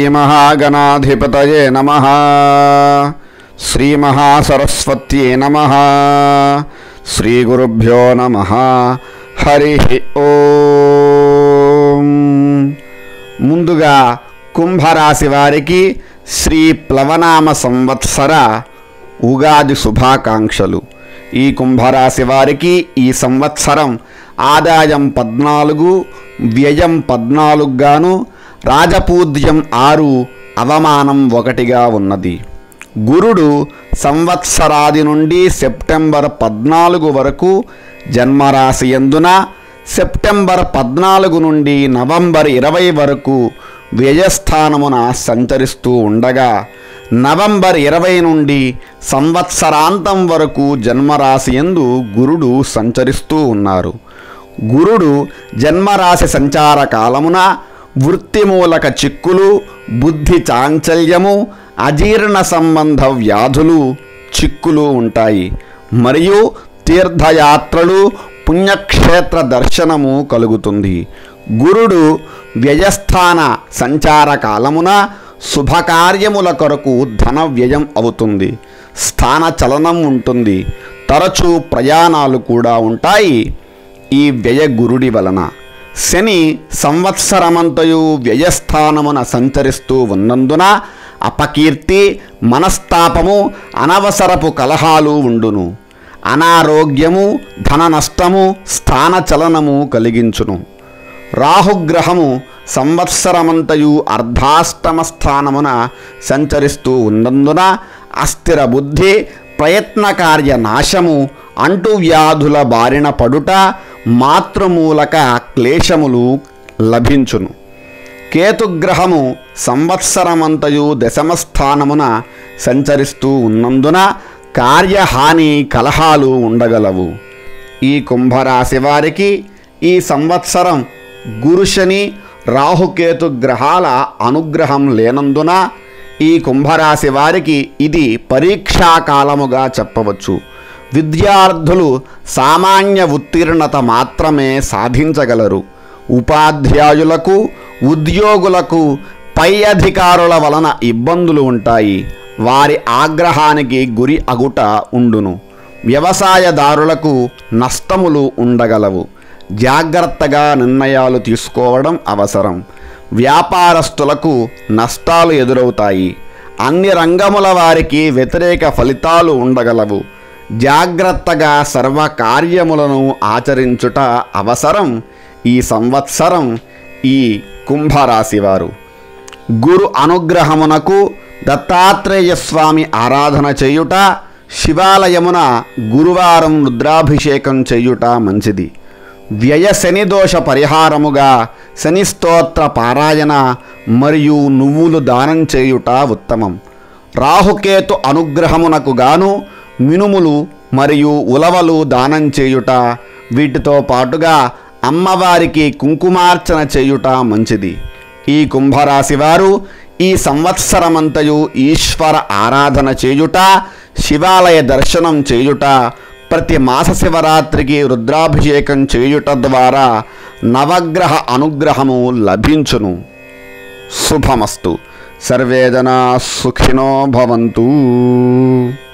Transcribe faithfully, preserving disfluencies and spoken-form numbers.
श्रीमहागणाधिपतये नमः। श्रीमहासरस्वत्यै नमः। श्रीगुरुभ्यो नमः। हरि ओम। ముందుగా కుంభరాశి వారికి శ్రీ ప్లవనామ సంవత్సర ఉగాది శుభాకాంక్షలు। ఈ కుంభరాశి వారికి ఈ సంవత్సరం ఆదాయం పద్నాలుగు, వ్యయం పద్నాలుగు గాను, రాజపూజ్యం ఆరు, అవమానం ఒకటిగా ఉన్నది। గురుడు సంవత్సరాది నుండి సెప్టెంబర్ పద్నాలుగు వరకు జన్మరాశి యందున, సెప్టెంబర్ పద్నాలుగు నుండి నవంబర్ ఇరవై వరకు వ్యయస్థానమున సంచరిస్తూ ఉండగా, నవంబర్ ఇరవై నుండి సంవత్సరాంతం వరకు జన్మరాశి యందు గురుడు సంచరిస్తూ ఉన్నారు। గురుడు జన్మరాశి సంచార కాలమున వృత్తిమూలక చిక్కులు, బుద్ధి చాంచల్యము, అజీర్ణ సంబంధ వ్యాధులు చిక్కులు ఉంటాయి మరియు తీర్థయాత్రలు, పుణ్యక్షేత్ర దర్శనము కలుగుతుంది। గురుడు వ్యయస్థాన సంచార కాలమున శుభకార్యముల కొరకు ధన వ్యయం అవుతుంది, స్థాన చలనం ఉంటుంది, తరచూ ప్రయాణాలు కూడా ఉంటాయి। ఈ వ్యయ గురుడి వలన శని సంవత్సరమంతయు వ్యయస్థానమున సంచరిస్తూ ఉన్నందున అపకీర్తి, మనస్తాపము, అనవసరపు కలహాలు ఉండును, అనారోగ్యము, ధన నష్టము, స్థాన చలనము కలిగించును। రాహుగ్రహము సంవత్సరమంతయు అర్ధాష్టమ స్థానమున సంచరిస్తూ ఉన్నందున అస్థిర బుద్ధి, ప్రయత్నకార్య నాశము, అంటువ్యాధుల బారిన పడుట, మాతృమూలక క్లేశములు లభించును। కేతుగ్రహము సంవత్సరమంతయు దశమస్థానమున సంచరిస్తూ ఉన్నందున కార్యహాని, కలహాలు ఉండగలవు। ఈ కుంభరాశి వారికి ఈ సంవత్సరం గురుశని, రాహుకేతు గ్రహాల అనుగ్రహం లేనందున ఈ కుంభరాశి వారికి ఇది పరీక్షాకాలముగా చెప్పవచ్చు। విద్యార్థులు సామాన్య ఉత్తీర్ణత మాత్రమే సాధించగలరు। ఉపాధ్యాయులకు, ఉద్యోగులకు పై అధికారుల వలన ఇబ్బందులు ఉంటాయి, వారి ఆగ్రహానికి గురి అగుట ఉండును। వ్యవసాయదారులకు నష్టములు ఉండగలవు, జాగ్రత్తగా నిర్ణయాలు తీసుకోవడం అవసరం। వ్యాపారస్తులకు నష్టాలు ఎదురవుతాయి, అన్ని రంగముల వారికి వ్యతిరేక ఫలితాలు ఉండగలవు, జాగ్రత్తగా సర్వకార్యములను ఆచరించుట అవసరం। ఈ సంవత్సరం ఈ కుంభరాశి వారు గురు అనుగ్రహమునకు దత్తాత్రేయ స్వామి ఆరాధన చేయుట, శివాలయమున గురువారం రుద్రాభిషేకం చేయుట మంచిది। వ్యయ శని దోష పరిహారముగా శని స్తోత్ర పారాయణ మరియు నువ్వులు దానం చేయుట ఉత్తమం। రాహుకేతు అనుగ్రహమునకు గాను మినుములు మరియు ఉలవలు దానం చేయుట, వీటితో పాటుగా అమ్మవారికి కుంకుమార్చన చేయుట మంచిది। ఈ కుంభరాశి వారు ఈ సంవత్సరమంతయు ఈశ్వర ఆరాధన చేయుట, శివాలయ దర్శనం చేయుట, ప్రతి మాస శివరాత్రికి రుద్రాభిషేకం చేయుట ద్వారా నవగ్రహ అనుగ్రహము లభించును। శుభమస్తు। సర్వే జనా సుఖినో భవంతు।